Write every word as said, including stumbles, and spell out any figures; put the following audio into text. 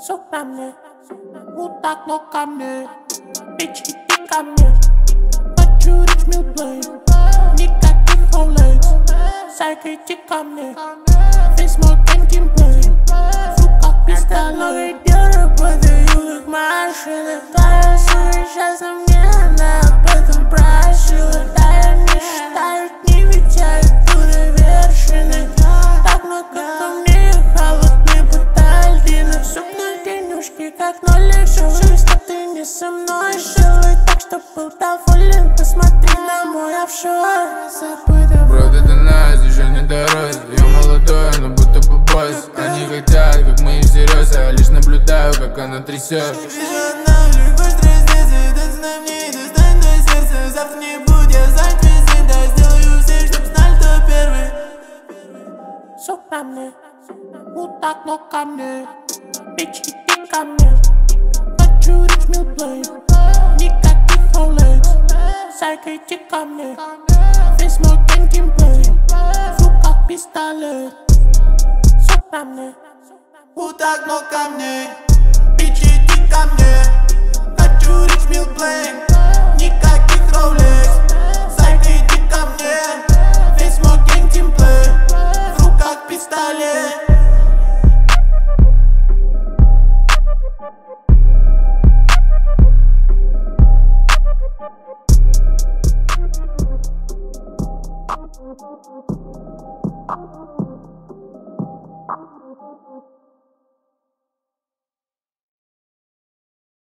Сук на мне, вот так ног ко мне. Bitch, иди ко мне. Хочу рич милплей, никаких Rolex. Сайка, иди ко мне. Весь мой гейм геймплей, в руках пистолет. Я работаю как машина. Твоя суть сейчас на мне, она об этом просила. Да, я не считаю дни, ведь я иду до вершины. Так много ко мне ехала, не батальдина. Сук на денежки, как ноль лишил. Жизнь, а ты не со мной жил. И так, что был доволен, посмотри на мой офшор. Забыто. Брат, это нас, еще не дорос. Я молодой, но будто бы босс. Они хотят, как мы всерьез. Я лишь наблюдаю, как она трясет. Вижу одна, легко стресс-деться. Достань мне, достань до сердца. Завтра не будет, я знать везде. Да, сделаю все, чтоб знали, кто первый. Сук на мне, вот так ног ко мне. Bitch, иди ко мне. Хочу рич милплей, никаких Rolex. Сайка, иди ко мне. Весь мой гейм геймплей, в руках пистолет. Сук на мне, Вот так ног ко мне. Bitch, иди ко мне. Хочу рич милплей, никаких Rolex. Сайка, иди ко мне. Весь мой гейм геймплей, в руках пистолет. Thank you.